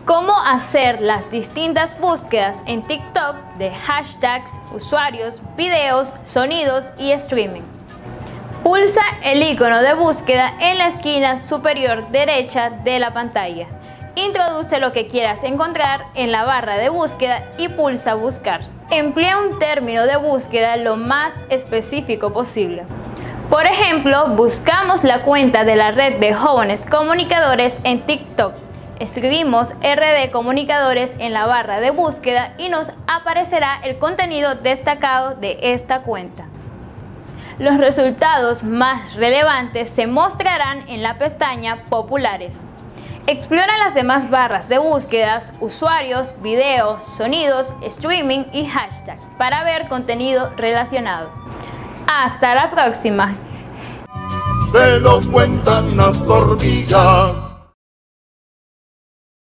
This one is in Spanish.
Cómo hacer las distintas búsquedas en TikTok de hashtags, usuarios, videos, sonidos y streaming. Pulsa el icono de búsqueda en la esquina superior derecha de la pantalla. Introduce lo que quieras encontrar en la barra de búsqueda y pulsa buscar. Emplea un término de búsqueda lo más específico posible. Por ejemplo, buscamos la cuenta de la red de jóvenes comunicadores en TikTok. Escribimos RD Comunicadores en la barra de búsqueda y nos aparecerá el contenido destacado de esta cuenta. Los resultados más relevantes se mostrarán en la pestaña Populares. Explora las demás barras de búsquedas, usuarios, videos, sonidos, streaming y hashtags para ver contenido relacionado. ¡Hasta la próxima! Te lo cuentan las hormigas.